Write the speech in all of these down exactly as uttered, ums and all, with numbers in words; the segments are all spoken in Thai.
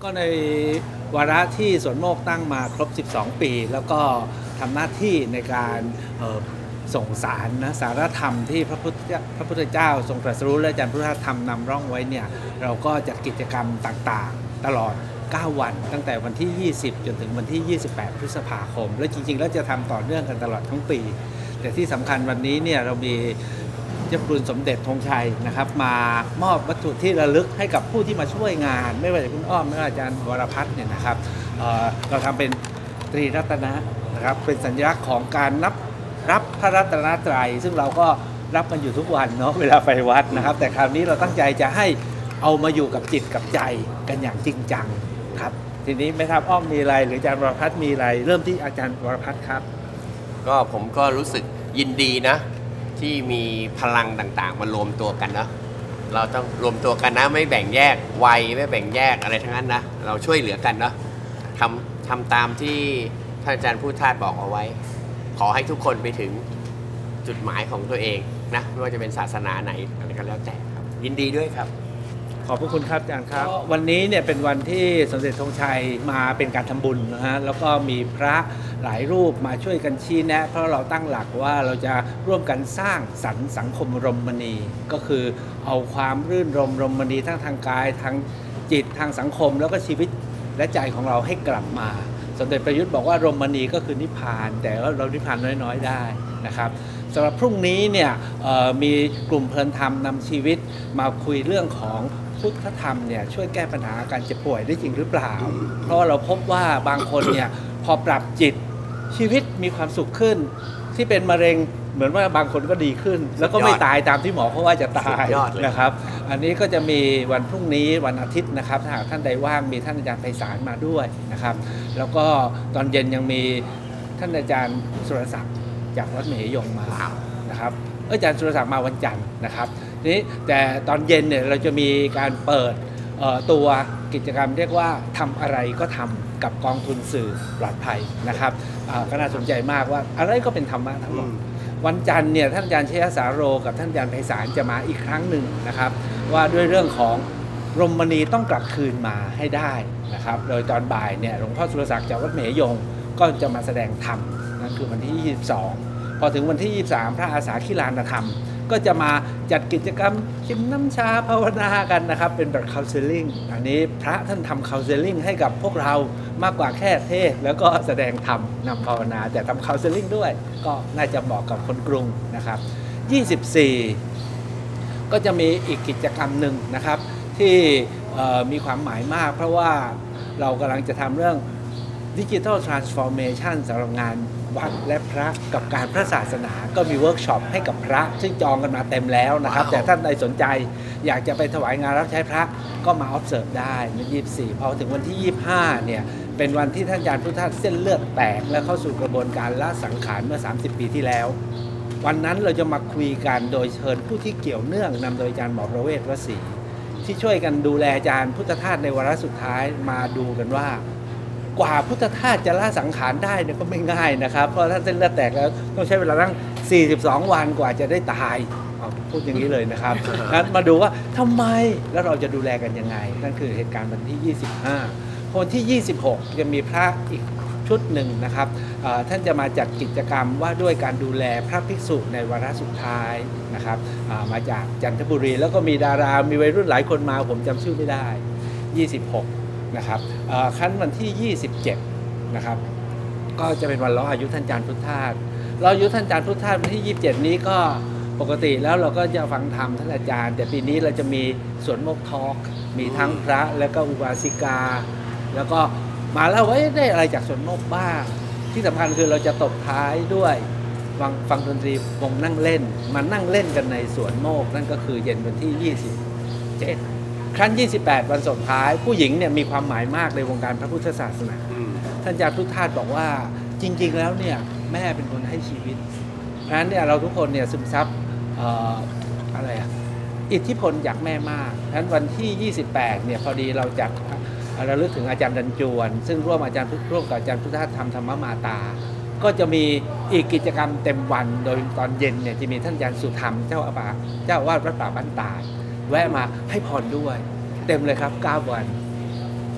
ก็ในวาระที่สวนโมกตั้งมาครบสิบสองปีแล้วก็ทำหน้าที่ในการส่งสารนะสารธรรมที่พระพุทธพระพุทธเจ้าทรงตรัสรู้และอาจารย์พุทธธรรมนำร่องไว้เนี่ยเราก็จัดกิจกรรมต่างๆตลอดเก้าวันตั้งแต่วันที่ยี่สิบจนถึงวันที่ยี่สิบแปดพฤษภาคมและจริงๆแล้วจะทำต่อเนื่องกันตลอดทั้งปีแต่ที่สำคัญวันนี้เนี่ยเรามีเจ้าคุณสมเด็จธงชัยนะครับมามอบวัตถุที่ระลึกให้กับผู้ที่มาช่วยงานไม่ว่าจะคุณอ้อมไม่ว่าอาจารย์วรพัฒน์เนี่ยนะครับ เอ่อ เราทำเป็นตรีรัตนะนะครับเป็นสัญลักษณ์ของการนับรับพระรัตนตรัยซึ่งเราก็รับมันอยู่ทุกวันเนาะเวลาไปวัดนะครับแต่คราวนี้เราตั้งใจจะให้เอามาอยู่กับจิตกับใจกันอย่างจริงจังครับทีนี้ไม่ทราบอ้อมมีอะไรหรืออาจารย์วรพัฒน์มีอะไรเริ่มที่อาจารย์วรพัฒน์ครับก็ผมก็รู้สึกยินดีนะที่มีพลังต่างๆมารวมตัวกันเนาะเราต้องรวมตัวกันนะไม่แบ่งแยกวัยไม่แบ่งแยกอะไรทั้งนั้นนะเราช่วยเหลือกันเนาะทำทำตามที่ท่านอาจารย์พุทธทาสบอกเอาไว้ขอให้ทุกคนไปถึงจุดหมายของตัวเองนะไม่ว่าจะเป็นศาสนาไหนอะไรก็แล้วแต่ครับยินดีด้วยครับขอบพระคุณครับอาจารย์ครับวันนี้เนี่ยเป็นวันที่สมเด็จธงชัยมาเป็นการทำบุญนะฮะแล้วก็มีพระหลายรูปมาช่วยกันชี้แนะเพราะเราตั้งหลักว่าเราจะร่วมกันสร้างสรรค์สังคมรมณีก็คือเอาความรื่นรมรมณีทั้งทางกายทางจิตทางสังคมแล้วก็ชีวิตและใจของเราให้กลับมาสมเด็จประยุทธ์บอกว่ารมณีก็คือนิพพานแต่ว่าเรานิพพานน้อยๆได้นะครับสำหรับพรุ่งนี้เนี่ยมีกลุ่มเพลินธรรมนำชีวิตมาคุยเรื่องของพุทธธรรมเนี่ยช่วยแก้ปัญหาการเจ็บป่วยได้จริงหรือเปล่าเพราะเราพบว่าบางคนเนี่ยพอปรับจิตชีวิตมีความสุขขึ้นที่เป็นมะเร็งเหมือนว่าบางคนก็ดีขึ้นแล้วก็ไม่ตายตามที่หมอเขาว่าจะตายนะครับอันนี้ก็จะมีวันพรุ่งนี้วันอาทิตย์นะครับถ้าหากท่านใดว่างมีท่านอาจารย์ไพศาลมาด้วยนะครับแล้วก็ตอนเย็นยังมีท่านอาจารย์สุรศักดิ์จากวัดมเหยงมานะครับอาจารย์สุรศักดิ์มาวันจันทร์นะครับนี้แต่ตอนเย็นเนี่ยเราจะมีการเปิดตัวกิจกรรมเรียกว่าทำอะไรก็ทำกับกองทุนสื่อปลอดภัยนะครับก็น่าสนใจมากว่าอะไรก็เป็นธรรมะทั้งหมดวันจันทร์เนี่ยท่านอาจารย์เชยสาโรกับท่านอาจารย์ไพศาลจะมาอีกครั้งหนึ่งนะครับว่าด้วยเรื่องของรมณีต้องกลับคืนมาให้ได้นะครับโดยตอนบ่ายเนี่ยหลวงพ่อสุรศักดิ์จากวัดมเหยงก็จะมาแสดงธรรมนั่นคือวันที่ยี่สิบสองพอถึงวันที่ยี่สิบสามพระอาสาขิลานธรรมก็จะมาจัดกิจกรรมชิมน้ำชาภาวนากันนะครับเป็นแบบคาวเซลลิ่งอันนี้พระท่านทำคาวเซลลิ่งให้กับพวกเรามากกว่าแค่เทศแล้วก็แสดงธรรมนำภาวนาแต่ทำคาวเซลลิ่งด้วยก็น่าจะเหมาะกับคนกรุงนะครับยี่สิบสี่ก็จะมีอีกกิจกรรมหนึ่งนะครับที่มีความหมายมากเพราะว่าเรากำลังจะทำเรื่องดิจิทัลทรานส์ฟอร์เมชันสำหรับงานวัดและพระกับการพระศาสนาก็มีเวิร์กช็อปให้กับพระซึ่งจองกันมาเต็มแล้วนะครับ wow. แต่ท่านใดสนใจอยากจะไปถวายงานรับใช้พระก็มา observe ได้ในยี่สิบสี่พอถึงวันที่ยี่สิบห้าเนี่ยเป็นวันที่ท่านอาจารย์พุทธทาสเส้นเลือดแตกและเข้าสู่กระบวนการละสังขารเมื่อสามสิบปีที่แล้ววันนั้นเราจะมาคุยกันโดยเชิญผู้ที่เกี่ยวเนื่องนำโดยอาจารย์หมอประเวศวสีที่ช่วยกันดูแลอาจารย์พุทธทาสในวาระสุดท้ายมาดูกันว่ากว่าพุทธทาสจะละสังขารได้เนี่ยก็ไม่ง่ายนะครับเพราะท่านเส้นเลือดแตกแล้วต้องใช้เวลาตั้งสี่สิบสองวันกว่าจะได้ตายพูดอย่างนี้เลยนะครับนั้นมาดูว่าทำไมแล้วเราจะดูแลกันยังไงนั่นคือเหตุการณ์วันที่ยี่สิบห้าวันที่ยี่สิบหกจะมีพระอีกชุดหนึ่งนะครับท่านจะมาจัดกิจกรรมว่าด้วยการดูแลพระภิกษุในวาระสุดท้ายนะครับมาจากจันทบุรีแล้วก็มีดารามีวัยรุ่นหลายคนมาผมจำชื่อไม่ได้ยี่สิบหกนะครับขั้นวันที่ยี่สิบเจ็ดนะครับก็จะเป็นวันล้ออายุท่านอาจารย์พุทธทาสล้ออายุท่านอาจารย์พุทธทาสวันที่ยี่สิบเจ็ดนี้ก็ปกติแล้วเราก็จะฟังธรรมท่านอาจารย์แต่ปีนี้เราจะมีสวนโมกทอล์กมีทั้งพระและก็อุบาสิกาแล้วก็มาเล่าว่าได้อะไรจากสวนโมกบ้างที่สำคัญคือเราจะตบท้ายด้วยฟังฟังดนตรีวงนั่งเล่นมานั่งเล่นกันในสวนโมกนั่นก็คือเย็นวันที่ยี่สิบเจ็ดครั้งยี่สิบแปดวันสุดท้ายผู้หญิงเนี่ยมีความหมายมากในวงการพระพุทธศาสนาท่านอาจารย์พุทธทาสบอกว่าจริงๆแล้วเนี่ยแม่เป็นคนให้ชีวิตเพราะฉะนั้นเนี่ยเราทุกคนเนี่ยซึมซับอะไรอะอิทธิพลจากแม่มากเพราะฉะนั้นวันที่ยี่สิบแปดเนี่ยพอดีเราจัดเราลึกถึงอาจารย์ดันจวนซึ่งร่วมอาจารย์ร่วมกับอาจารย์พุทธทาสทำธรรมมาตาก็จะมีอีกกิจกรรมเต็มวันโดยตอนเย็นเนี่ยจะมีท่านอาจารย์สุธรรมเจ้าอาวาสเจ้าอาวาสวัดป่าบ้านตาดแวะมาให้พรด้วยเต็มเลยครับเก้าวัน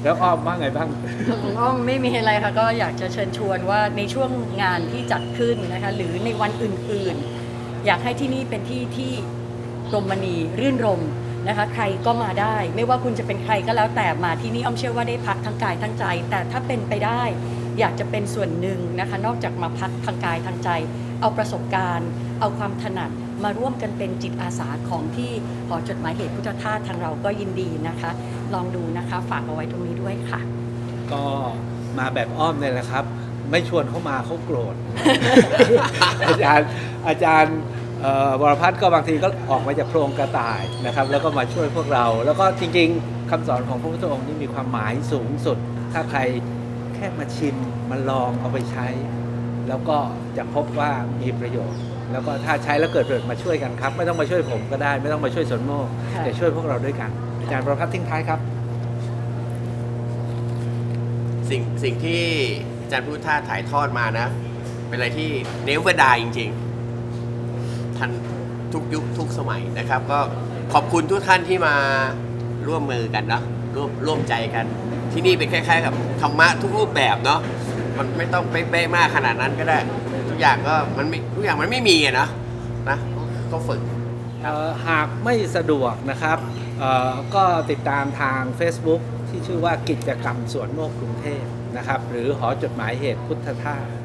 แล้วอ้อมว่าไงบ้างของอ้อมไม่มีอะไรค่ะก็อยากจะเชิญชวนว่าในช่วงงานที่จัดขึ้นนะคะหรือในวันอื่นๆ อยากให้ที่นี่เป็นที่ที่รมณีรื่นรมนะคะใครก็มาได้ไม่ว่าคุณจะเป็นใครก็แล้วแต่มาที่นี่อ้อมเชื่อว่าได้พักทั้งกายทั้งใจ แต่ถ้าเป็นไปได้อยากจะเป็นส่วนหนึ่งนะคะนอกจากมาพักทางกายทางใจ เอาประสบการณ์ เอาความถนัดมาร่วมกันเป็นจิตอาสาของที่หอจดหมายเหตุพุทธทาสทางเราก็ยินดีนะคะลองดูนะคะฝากเอาไว้ตรงนี้ด้วยค่ะก็มาแบบอ้อมเลยแหละครับ ไม่ชวนเขามาเขาโกรธ อาจารย์อาจารย์เอ่อวรพัฒน์ก็บางทีก็ออกมาจากโพรงกระต่ายนะครับ แล้วก็มาช่วยพวกเรา แล้วก็จริงๆคำสอนของพระพุทธองค์นี่มีความหมายสูงสุด ถ้าใครแค่มาชิมมาลองเอาไปใช้ แล้วก็จะพบว่ามีประโยชน์ แล้วก็ถ้าใช้แล้วเกิดประโยชน์มาช่วยกันครับ ไม่ต้องมาช่วยผมก็ได้ ไม่ต้องมาช่วยสวนโมกค่ะแต่ช่วยพวกเราด้วยกัน อาจารย์วรพัฒน์ทิ้งท้ายครับสิ่งสิ่งที่อาจารย์พุทธาถ่ายทอดมานะ เป็นอะไรที่เนวดาจริงๆทันทุกยุคทุกสมัยนะครับ ก็ขอบคุณทุกท่านที่มาร่วมมือกันเนาะร่วมร่วมใจกัน ที่นี่เป็นคล้ายๆกับธรรมะทุกรูปแบบเนาะมันไม่ต้องเป๊ะๆมากขนาดนั้นก็ได้ ทุกอย่างก็มันไม่ทุกอย่างมันไม่มีอะนะนะก็ฝึกเอ่อหากไม่สะดวกนะครับเอ่อก็ติดตามทาง Facebook ที่ชื่อว่ากิจกรรมสวนโมกกรุงเทพนะครับ หรือหอจดหมายเหตุพุทธทาส